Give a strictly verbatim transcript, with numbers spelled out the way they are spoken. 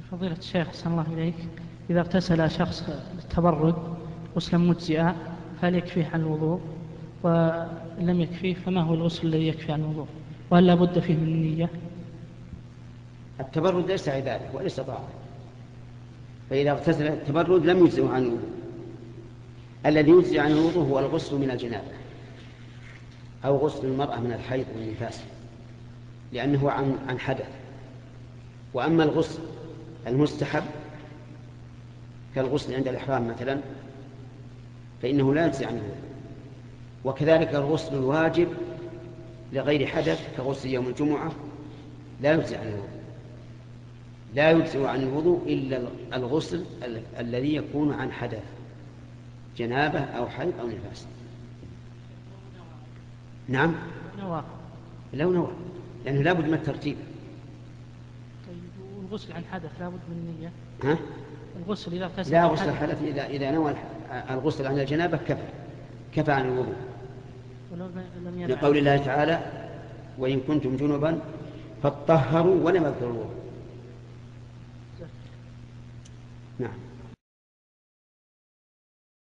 فضيلة الشيخ أحسن الله إليك، إذا اغتسل شخص للتبرد غسلا مجزئا فهل يكفيه عن الوضوء؟ وإن لم يكفيه فما هو الغسل الذي يكفي عن الوضوء؟ وهل لا بد فيه من النية؟ التبرد ليس عبادة وليس طاعة، فإذا اغتسل التبرد لم يجزئه عن الوضوء. الذي يجزئ عن الوضوء هو الغسل من الجنابة أو غسل المرأة من الحيض والنفاس، لأنه عن عن حدث. وأما الغسل المستحب كالغسل عند الإحرام مثلا فإنه لا يجزئ عن الوضوء. وكذلك الغسل الواجب لغير حدث كغسل يوم الجمعة لا يجزئ عن الوضوء. لا يجزئ عن الوضوء إلا الغسل ال- الذي يكون عن حدث، جنابة أو حيض أو نفاس. نعم نوى. لو نوى، لأنه لا بد من الترتيب. طيب والغسل عن حدث لا بد من النية؟ ها؟ الغسل إذا اغتسل لا عن غسل حدث. الحدث إذا إذا نوى الغسل عن الجنابة كفى كفى عن الوضوء، ولو لم يفعل. لقول الله تعالى: وإن كنتم جنبا فاطهروا ولم يذكروا الوضوء. نعم.